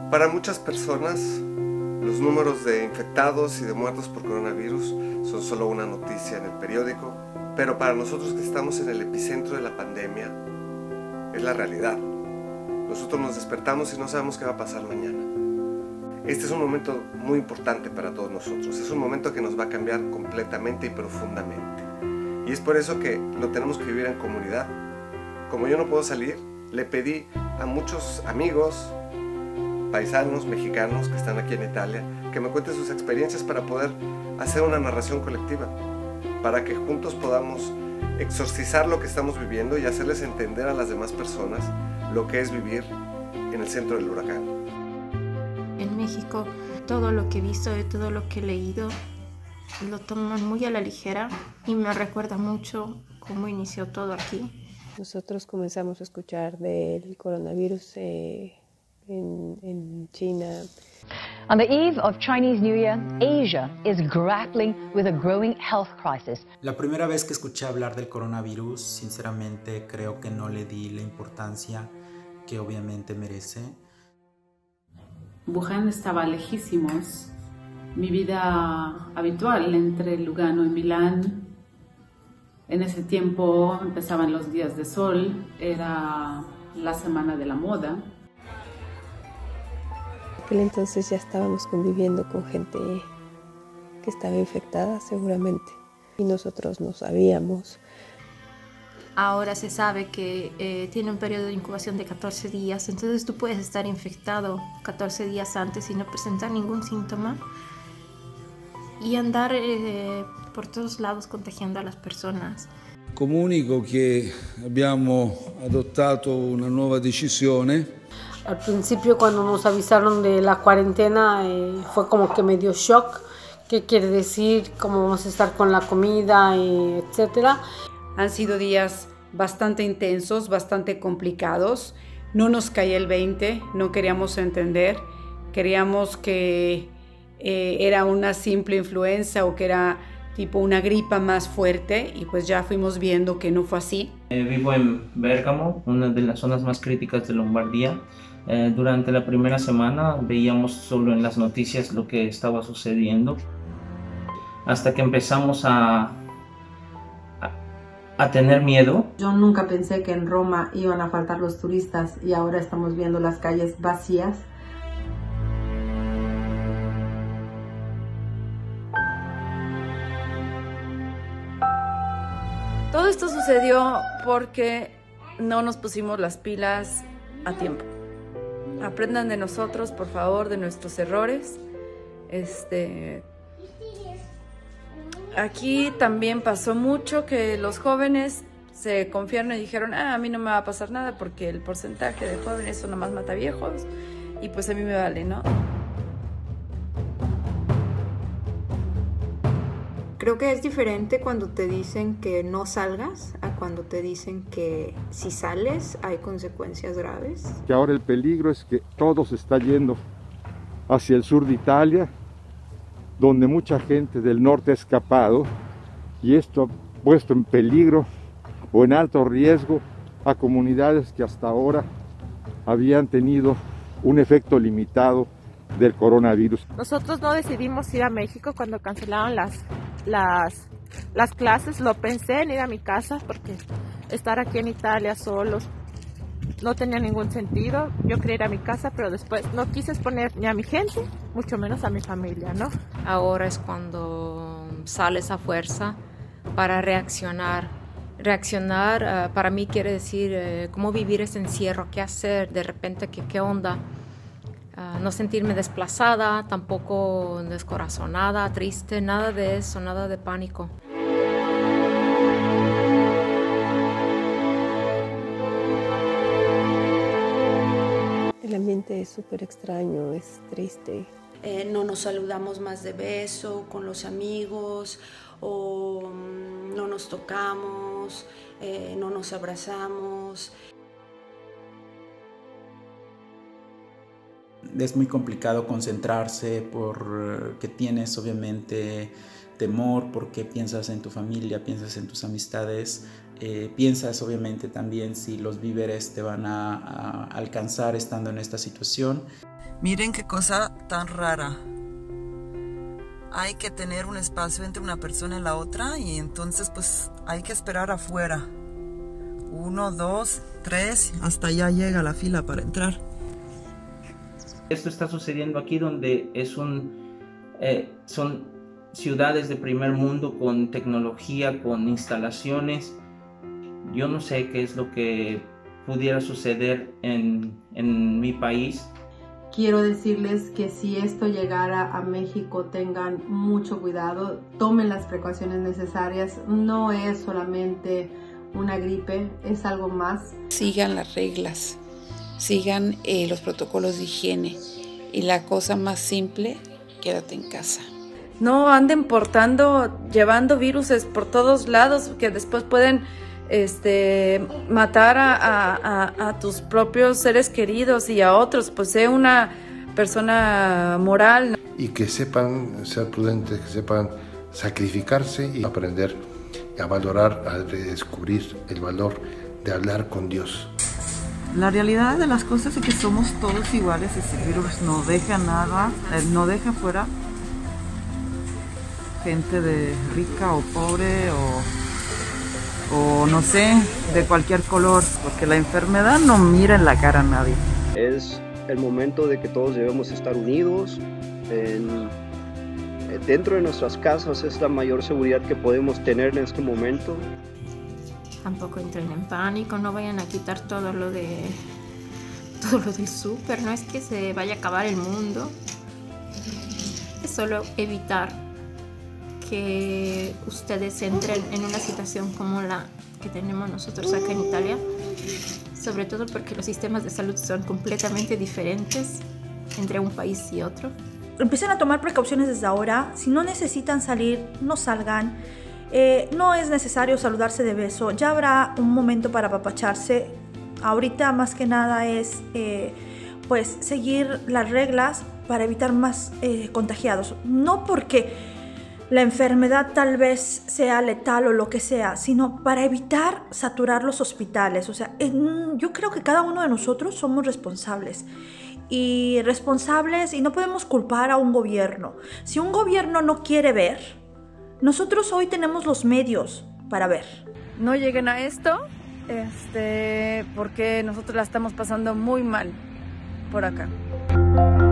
Para muchas personas, los números de infectados y de muertos por coronavirus son solo una noticia en el periódico, pero para nosotros que estamos en el epicentro de la pandemia, es la realidad. Nosotros nos despertamos y no sabemos qué va a pasar mañana. Este es un momento muy importante para todos nosotros, es un momento que nos va a cambiar completamente y profundamente. Y es por eso que lo tenemos que vivir en comunidad. Como yo no puedo salir, le pedí a muchos amigos, paisanos mexicanos que están aquí en Italia, que me cuenten sus experiencias para poder hacer una narración colectiva, para que juntos podamos exorcizar lo que estamos viviendo y hacerles entender a las demás personas lo que es vivir en el centro del huracán. En México, todo lo que he visto y todo lo que he leído lo toman muy a la ligera y me recuerda mucho cómo inició todo aquí. Nosotros comenzamos a escuchar del coronavirus en China. On the eve of Chinese New Year, Asia is grappling with a growing health crisis. La primera vez que escuché hablar del coronavirus, sinceramente creo que no le di la importancia que obviamente merece. Wuhan estaba lejísimos. Mi vida habitual entre Lugano y Milán. En ese tiempo empezaban los días de sol, era la semana de la moda. En aquel entonces ya estábamos conviviendo con gente que estaba infectada seguramente y nosotros no sabíamos. Ahora se sabe que tiene un periodo de incubación de 14 días, entonces tú puedes estar infectado 14 días antes y no presentar ningún síntoma y andar por todos lados contagiando a las personas. Comunico che abbiamo adottato una nuova decisione. Al principio cuando nos avisaron de la cuarentena fue como que me dio shock. ¿Qué quiere decir? ¿Cómo vamos a estar con la comida? Etcétera. Han sido días bastante intensos, bastante complicados. No nos caía el 20, no queríamos entender. Queríamos que era una simple influenza o que era tipo una gripa más fuerte y pues ya fuimos viendo que no fue así. Vivo en Bérgamo, una de las zonas más críticas de Lombardía. Durante la primera semana veíamos solo en las noticias lo que estaba sucediendo hasta que empezamos a tener miedo. Yo nunca pensé que en Roma iban a faltar los turistas y ahora estamos viendo las calles vacías. Todo esto sucedió porque no nos pusimos las pilas a tiempo. Aprendan de nosotros, por favor, de nuestros errores. Aquí también pasó mucho que los jóvenes se confiaron y dijeron, a mí no me va a pasar nada porque el porcentaje de jóvenes son nomás mata viejos y pues a mí me vale, ¿no? Creo que es diferente cuando te dicen que no salgas a cuando te dicen que si sales hay consecuencias graves. Que ahora el peligro es que todo se está yendo hacia el sur de Italia, donde mucha gente del norte ha escapado y esto ha puesto en peligro o en alto riesgo a comunidades que hasta ahora habían tenido un efecto limitado del coronavirus. Nosotros no decidimos ir a México cuando cancelaron las clases. Lo pensé en ir a mi casa porque estar aquí en Italia solos no tenía ningún sentido. Yo quería ir a mi casa, pero después no quise exponer ni a mi gente, mucho menos a mi familia, ¿no? Ahora es cuando sales a fuerza para reaccionar. Reaccionar para mí quiere decir cómo vivir ese encierro, qué hacer, de repente qué onda. No sentirme desplazada, tampoco descorazonada, triste, nada de eso, nada de pánico. El ambiente es súper extraño, es triste. No nos saludamos más de beso con los amigos o no nos tocamos, no nos abrazamos. Es muy complicado concentrarse porque tienes obviamente temor, porque piensas en tu familia, piensas en tus amistades, Piensas obviamente también si los víveres te van a alcanzar estando en esta situación. Miren qué cosa tan rara. Hay que tener un espacio entre una persona y la otra y entonces pues hay que esperar afuera. 1, 2, 3, hasta allá llega la fila para entrar. Esto está sucediendo aquí donde son ciudades de primer mundo con tecnología, con instalaciones. Yo no sé qué es lo que pudiera suceder en mi país. Quiero decirles que si esto llegara a México, tengan mucho cuidado, tomen las precauciones necesarias. No es solamente una gripe, es algo más. Sigan las reglas, sigan los protocolos de higiene y la cosa más simple, quédate en casa. No anden llevando viruses por todos lados que después pueden matar a tus propios seres queridos y a otros. Pues sé una persona moral. Y que sepan ser prudentes, que sepan sacrificarse y aprender a valorar, a redescubrir el valor de hablar con Dios. La realidad de las cosas es que somos todos iguales. Ese virus no deja nada, no deja fuera gente de rica o pobre o no sé, de cualquier color, porque la enfermedad no mira en la cara a nadie. Es el momento de que todos debemos estar unidos. Dentro de nuestras casas es la mayor seguridad que podemos tener en este momento. Tampoco entren en pánico, no vayan a quitar todo lo del súper, no es que se vaya a acabar el mundo. Es solo evitar que ustedes entren en una situación como la que tenemos nosotros acá en Italia, sobre todo porque los sistemas de salud son completamente diferentes entre un país y otro. Empiecen a tomar precauciones desde ahora. Si no necesitan salir, no salgan. No es necesario saludarse de beso. Ya habrá un momento para apapacharse. Ahorita más que nada es pues seguir las reglas para evitar más contagiados. No porque la enfermedad tal vez sea letal o lo que sea, sino para evitar saturar los hospitales. O sea, yo creo que cada uno de nosotros somos responsables y no podemos culpar a un gobierno. Si un gobierno no quiere ver, nosotros hoy tenemos los medios para ver. No lleguen a esto, porque nosotros la estamos pasando muy mal por acá.